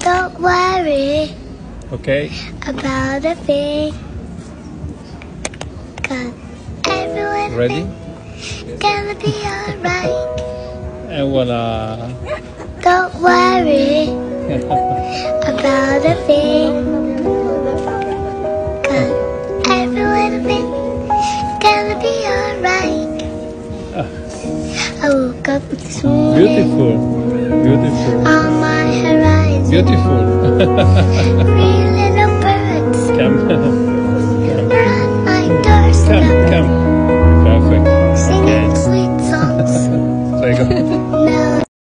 Don't worry Okay. about a thing, 'cause everyone Ready? gonna be alright. And voila. Don't worry about a thing, 'cause everyone gonna be alright. I woke up this morning Beautiful. Beautiful. on my horizon. Beautiful. Realized